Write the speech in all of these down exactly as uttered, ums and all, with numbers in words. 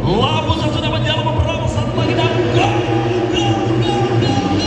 Labusan sudah menjalan beberapa satu lagi dan go, go, go, go, go.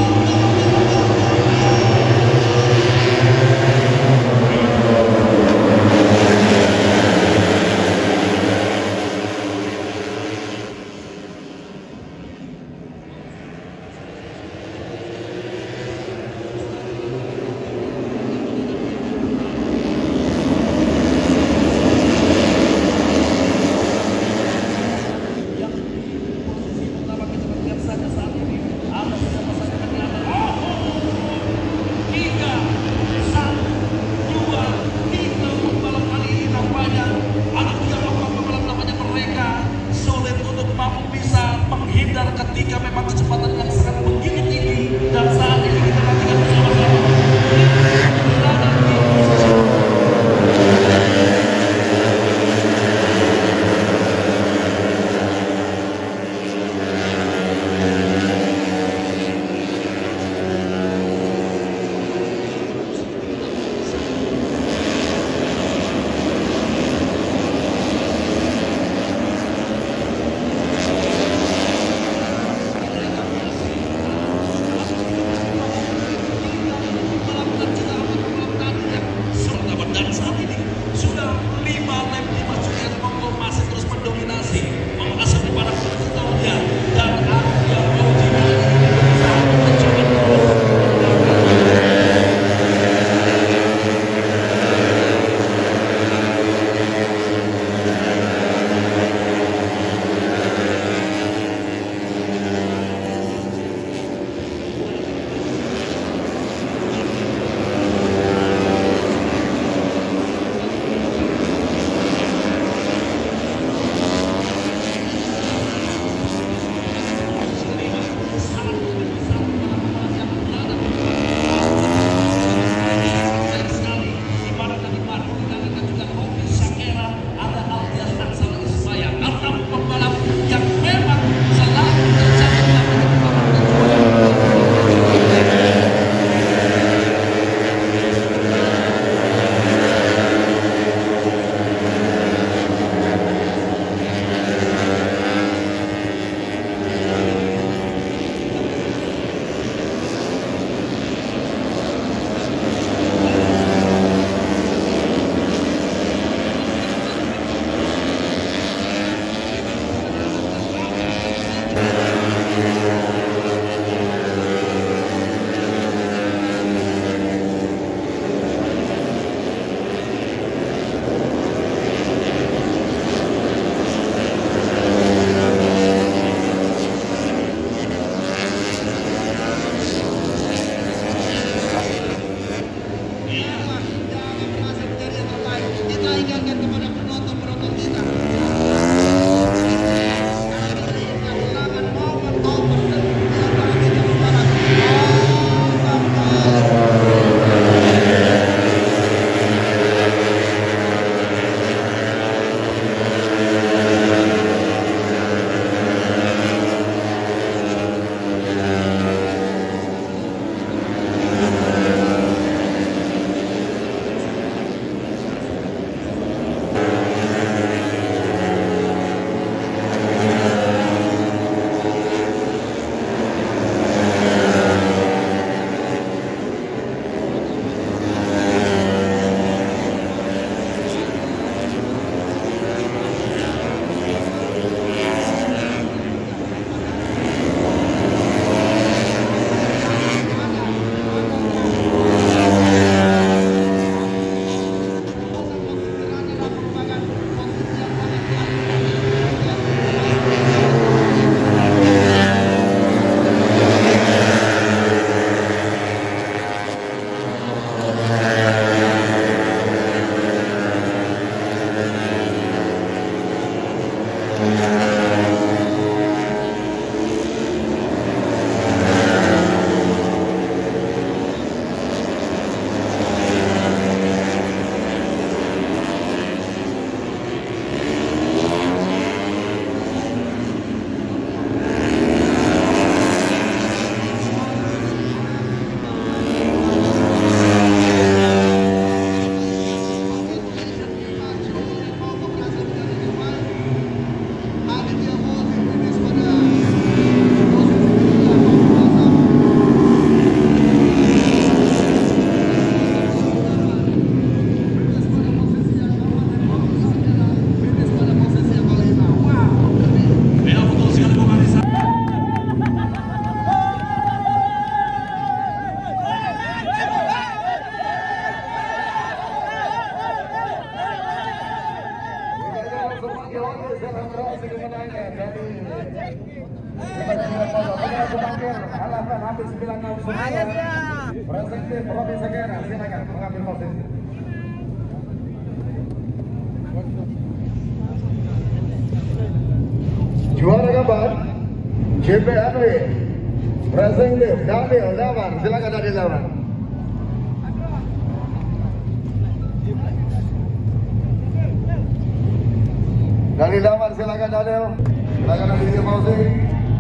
dari alasan hampir sembilan tahun sembilan. Presentif Robi Segera, silakan mengambil posisi. Juara gambar J P N W Presentif Daniel Dawan, silakan Daniel Dawan. Daniel Dawan, silakan Daniel. Silakan ambil posisi.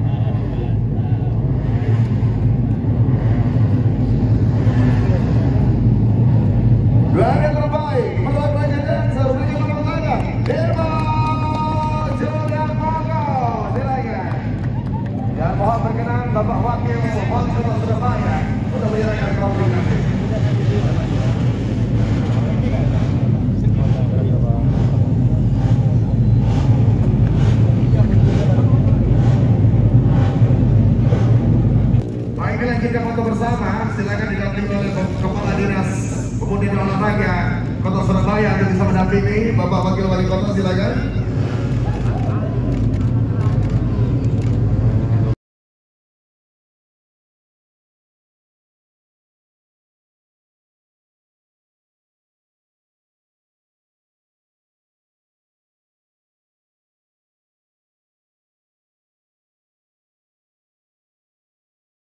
Juara terbaik melakukan dancer dengan nomor tangan Irma Jodamoko, silakan. Dan mohon berkenan Bapak Wakil Wali Kota Surabaya untuk menyerahkan trofi nanti. Baiklah, kita foto bersama. Silakan didampingi oleh Kepala Dinas Pemuda dan Olahraga Kota Surabaya untuk bisa mendampingi Bapak Wakil Wali Kota, silakan.